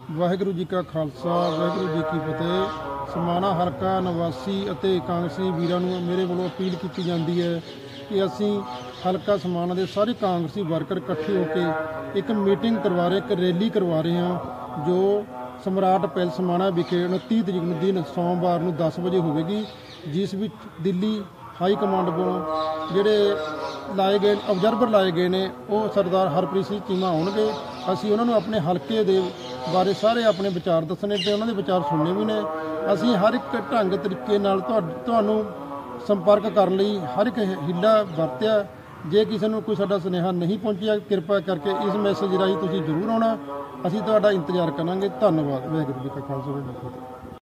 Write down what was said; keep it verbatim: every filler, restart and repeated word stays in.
ਵਾਹਿਗੁਰੂ ਜੀ ਕਾ ਖਾਲਸਾ ਵਾਹਿਗੁਰੂ ਜੀ ਕੀ ਫਤਿਹ। ਸਮਾਣਾ ਹਲਕਾ ਨਿਵਾਸੀ ਅਤੇ ਕਾਂਗਰਸੀ ਵੀਰਾਂ ਨੂੰ ਮੇਰੇ ਵੱਲੋਂ ਅਪੀਲ ਕੀਤੀ ਜਾਂਦੀ ਹੈ ਕਿ ਅਸੀਂ ਹਲਕਾ ਸਮਾਣਾ ਦੇ ਸਾਰੇ ਕਾਂਗਰਸੀ ਵਰਕਰ ਇਕੱਠੇ ਹੋ ਕੇ ਇੱਕ ਮੀਟਿੰਗ ਕਰਵਾ ਰਹੇ, ਇੱਕ ਰੈਲੀ ਕਰਵਾ ਰਹੇ ਹਾਂ ਜੋ ਸਮਰਾਟ ਪੈਲਸ ਸਮਾਣਾ ਵਿਖੇ ਉਨੱਤੀ ਤਰੀਕ ਨੂੰ ਦਿਨ ਸੋਮਵਾਰ ਨੂੰ ਦਸ ਵਜੇ ਹੋਵੇਗੀ, ਜਿਸ ਵਿੱਚ ਦਿੱਲੀ ਹਾਈ ਕਮਾਂਡ ਵੱਲੋਂ ਜਿਹੜੇ ਲਾਏ ਗਏ ਆਬਜ਼ਰਵਰ ਲਾਏ ਗਏ ਨੇ ਉਹ ਸਰਦਾਰ ਹਰਪ੍ਰੀਤ ਸਿੰਘ ਚੀਮਾ ਆਉਣਗੇ। ਅਸੀਂ ਉਹਨਾਂ ਨੂੰ ਆਪਣੇ ਹਲਕੇ ਦੇ ਬਾਰੇ ਸਾਰੇ ਆਪਣੇ ਵਿਚਾਰ ਦੱਸਣੇ ਤੇ ਉਹਨਾਂ ਦੇ ਵਿਚਾਰ ਸੁਣਨੇ ਵੀ ਨੇ। ਅਸੀਂ ਹਰ ਇੱਕ ਢੰਗ ਤਰੀਕੇ ਨਾਲ ਤੁਹਾਨੂੰ ਸੰਪਰਕ ਕਰਨ ਲਈ ਹਰ ਇੱਕ ਹੀਲਾ ਵਰਤਿਆ। ਜੇ ਕਿਸੇ ਨੂੰ ਕੋਈ ਸਾਡਾ ਸੁਨੇਹਾ ਨਹੀਂ ਪਹੁੰਚਿਆ, ਕਿਰਪਾ ਕਰਕੇ ਇਸ ਮੈਸੇਜ ਰਾਹੀਂ ਤੁਸੀਂ ਜ਼ਰੂਰ ਆਉਣਾ। ਅਸੀਂ ਤੁਹਾਡਾ ਇੰਤਜ਼ਾਰ ਕਰਾਂਗੇ। ਧੰਨਵਾਦ। ਵਾਹਿਗੁਰੂ ਜੀ ਕਾ ਖਾਲਸਾ ਵਾਹਿਗੁਰੂ ਜੀ ਕੀ ਫਤਿਹ।